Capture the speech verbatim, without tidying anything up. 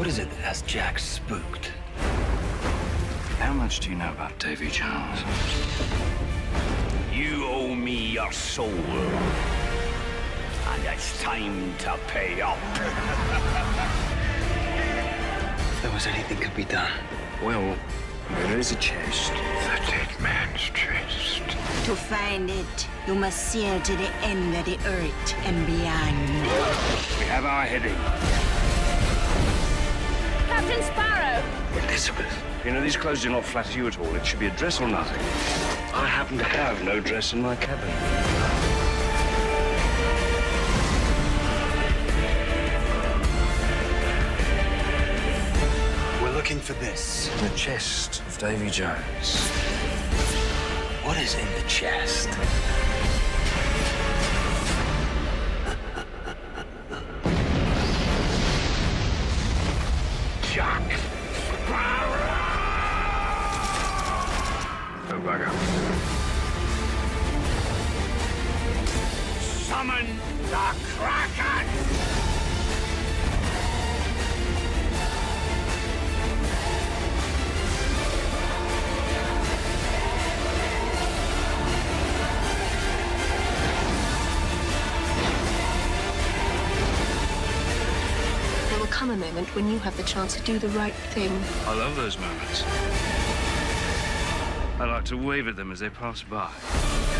What is it that has Jack spooked? How much do you know about Davy Jones? You owe me your soul. And it's time to pay up. If there was anything could be done. Well, there is a chest. The dead man's chest. To find it, you must sail to the end of the earth and beyond. We have our heading. Captain Sparrow! Elizabeth. You know, these clothes do not flatter you at all. It should be a dress or nothing. I happen to have no dress in my cabin. We're looking for this. The chest of Davy Jones. What is in the chest? Jack Sparrow! Oh, bugger. Summon the Kraken! There will come a moment when you have the chance to do the right thing. I love those moments. I like to wave at them as they pass by.